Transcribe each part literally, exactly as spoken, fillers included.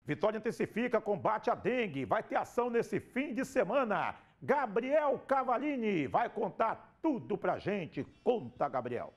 Vitória intensifica combate à dengue. Vai ter ação nesse fim de semana. Gabriel Cavalini vai contar tudo pra gente. Conta, Gabriel.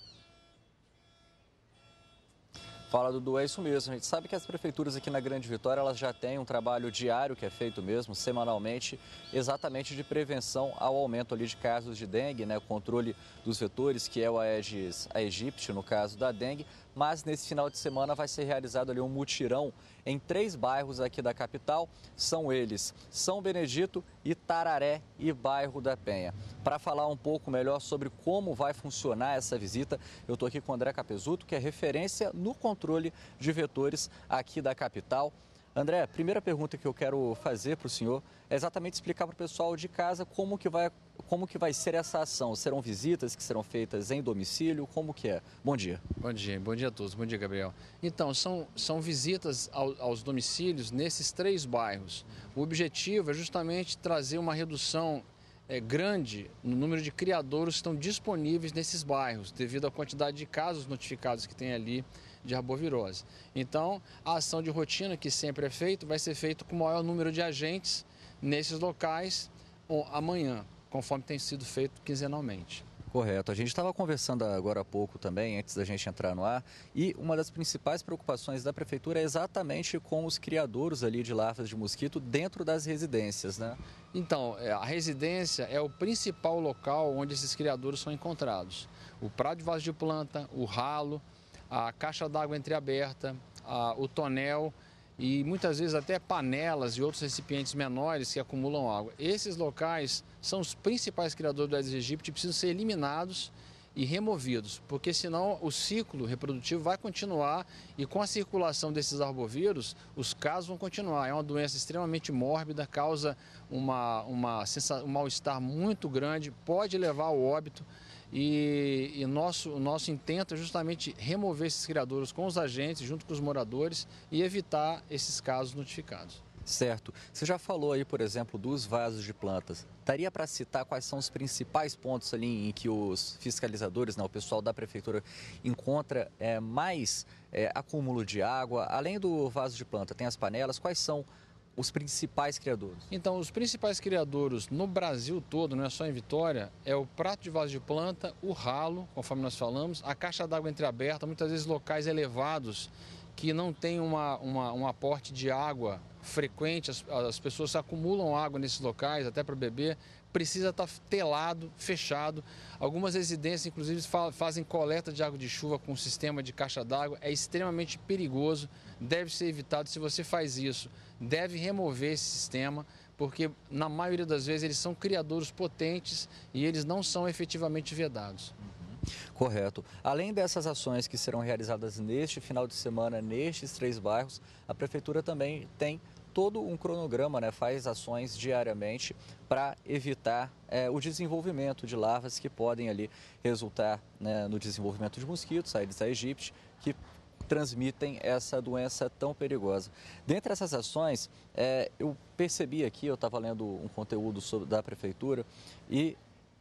Fala, Dudu, é isso mesmo. A gente sabe que as prefeituras aqui na Grande Vitória, elas já têm um trabalho diário que é feito mesmo, semanalmente, exatamente de prevenção ao aumento ali de casos de dengue, né? O controle dos vetores, que é o Aedes aegypti, no caso da dengue. Mas nesse final de semana vai ser realizado ali um mutirão em três bairros aqui da capital. São eles São Benedito, Itararé e Bairro da Penha. Para falar um pouco melhor sobre como vai funcionar essa visita, eu estou aqui com o André Capezuto, que é referência no controle de vetores aqui da capital. André, a primeira pergunta que eu quero fazer para o senhor é exatamente explicar para o pessoal de casa como que vai, como que vai ser essa ação. Serão visitas que serão feitas em domicílio? Como que é? Bom dia. Bom dia, bom dia a todos. Bom dia, Gabriel. Então, são, são visitas ao, aos domicílios nesses três bairros. O objetivo é justamente trazer uma redução é, grande no número de criadouros que estão disponíveis nesses bairros, devido à quantidade de casos notificados que tem ali de arbovirose. Então, a ação de rotina que sempre é feita vai ser feita com o maior número de agentes nesses locais amanhã, conforme tem sido feito quinzenalmente. Correto. A gente estava conversando agora há pouco também, antes da gente entrar no ar, e uma das principais preocupações da prefeitura é exatamente com os criadouros ali de larvas de mosquito dentro das residências, né? Então, a residência é o principal local onde esses criadouros são encontrados. O prado de vaso de planta, o ralo, a caixa d'água entreaberta, a, o tonel e muitas vezes até panelas e outros recipientes menores que acumulam água. Esses locais são os principais criadores do Aedes aegypti e precisam ser eliminados e removidos, porque senão o ciclo reprodutivo vai continuar e com a circulação desses arbovírus, os casos vão continuar. É uma doença extremamente mórbida, causa uma, uma, um mal-estar muito grande, pode levar ao óbito. E, e nosso, o nosso intento é justamente remover esses criadouros com os agentes, junto com os moradores, e evitar esses casos notificados. Certo. Você já falou aí, por exemplo, dos vasos de plantas. Daria para citar quais são os principais pontos ali em que os fiscalizadores, né, o pessoal da prefeitura, encontra é, mais é, acúmulo de água? Além do vaso de planta, tem as panelas. Quais são os principais criadouros? Então, os principais criadouros no Brasil todo, não é só em Vitória, é o prato de vaso de planta, o ralo, conforme nós falamos, a caixa d'água entreaberta, muitas vezes locais elevados que não tem uma, uma, um aporte de água frequente, as, as pessoas acumulam água nesses locais, até para beber, precisa estar telado, fechado. Algumas residências, inclusive, fazem coleta de água de chuva com um sistema de caixa d'água. É extremamente perigoso, deve ser evitado. Se você faz isso, deve remover esse sistema, porque na maioria das vezes eles são criadouros potentes e eles não são efetivamente vedados. Correto. Além dessas ações que serão realizadas neste final de semana, nestes três bairros, a prefeitura também tem todo um cronograma, né? Faz ações diariamente para evitar é, o desenvolvimento de larvas que podem ali resultar, né, no desenvolvimento de mosquitos, Aedes aegypti, que transmitem essa doença tão perigosa. Dentre essas ações, é, eu percebi aqui, eu estava lendo um conteúdo sobre, da prefeitura e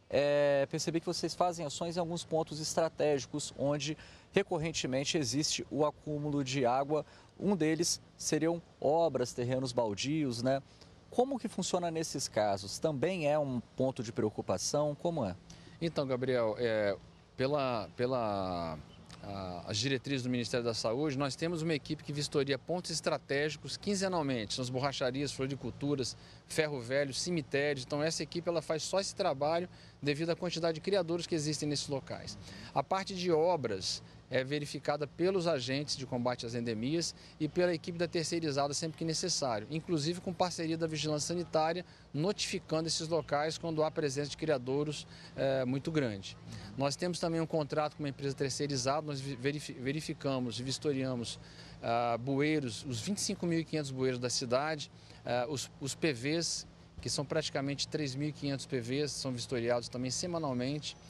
É, percebi que vocês fazem ações em alguns pontos estratégicos onde recorrentemente existe o acúmulo de água. Um deles seriam obras, terrenos baldios, né? Como que funciona nesses casos? Também é um ponto de preocupação? Como é? Então, Gabriel, é, pela, pela a, as diretrizes do Ministério da Saúde, nós temos uma equipe que vistoria pontos estratégicos quinzenalmente. São as borracharias, floriculturas, ferro velho, cemitérios. Então, essa equipe ela faz só esse trabalho devido à quantidade de criadouros que existem nesses locais. A parte de obras é verificada pelos agentes de combate às endemias e pela equipe da terceirizada sempre que necessário, inclusive com parceria da Vigilância Sanitária, notificando esses locais quando há presença de criadouros é, muito grande. Nós temos também um contrato com uma empresa terceirizada, nós verificamos e vistoriamos ah, bueiros, os vinte e cinco mil e quinhentos bueiros da cidade, ah, os, os P Vs, que são praticamente três mil e quinhentos P Vs, são vistoriados também semanalmente,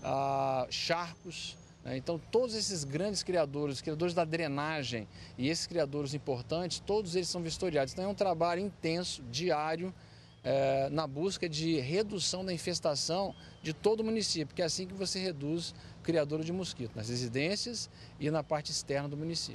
ah, charcos. Então, todos esses grandes criadores, os criadores da drenagem e esses criadores importantes, todos eles são vistoriados. Então, é um trabalho intenso, diário, é, na busca de redução da infestação de todo o município, porque é assim que você reduz o criador de mosquito, nas residências e na parte externa do município.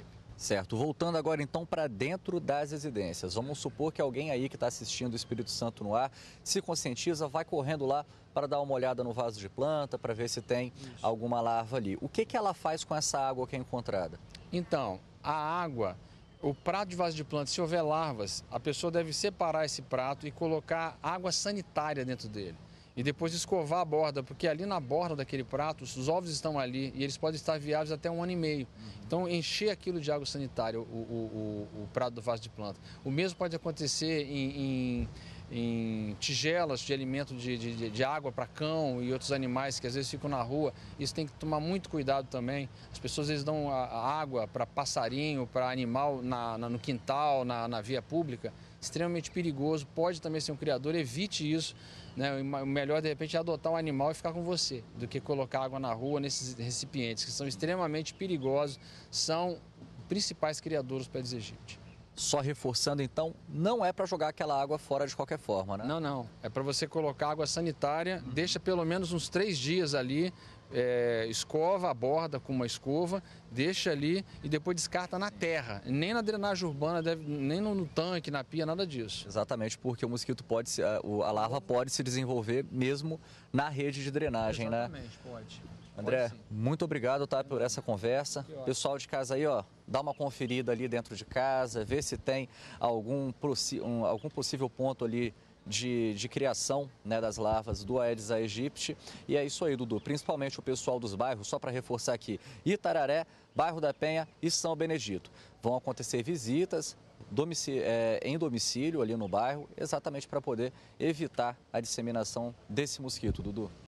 Certo, voltando agora então para dentro das residências. Vamos supor que alguém aí que está assistindo o Espírito Santo no ar se conscientiza, vai correndo lá para dar uma olhada no vaso de planta, para ver se tem Isso. alguma larva ali. O que, que ela faz com essa água que é encontrada? Então, a água, o prato de vaso de planta, se houver larvas, a pessoa deve separar esse prato e colocar água sanitária dentro dele. E depois escovar a borda, porque ali na borda daquele prato, os ovos estão ali e eles podem estar viáveis até um ano e meio. Então, encher aquilo de água sanitária, o, o, o, o prato do vaso de planta. O mesmo pode acontecer em, em, em tigelas de alimento de, de, de água para cão e outros animais que às vezes ficam na rua. Isso tem que tomar muito cuidado também. As pessoas às vezes dão a, a água para passarinho, para animal na, na, no quintal, na, na via pública. Extremamente perigoso, pode também ser um criador, evite isso. Né? O melhor, de repente, é adotar um animal e ficar com você, do que colocar água na rua nesses recipientes, que são extremamente perigosos, são principais criadouros para Aedes aegypti. Só reforçando, então, não é para jogar aquela água fora de qualquer forma, né? Não, não. É para você colocar água sanitária, uhum. deixa pelo menos uns três dias ali, é, escova a borda com uma escova, deixa ali e depois descarta na terra. Nem na drenagem urbana, deve, nem no, no tanque, na pia, nada disso. Exatamente, porque o mosquito pode, se, a, a larva pode se desenvolver mesmo na rede de drenagem, Exatamente, né? Exatamente, pode. André, pode muito obrigado, tá, por essa conversa. Pessoal de casa aí, ó, dá uma conferida ali dentro de casa, vê se tem algum, um, algum possível ponto ali de, de criação, né, das larvas do Aedes aegypti. E é isso aí, Dudu. Principalmente o pessoal dos bairros, só para reforçar aqui, Itararé, Bairro da Penha e São Benedito. Vão acontecer visitas domicílio, é, em domicílio ali no bairro, exatamente para poder evitar a disseminação desse mosquito, Dudu.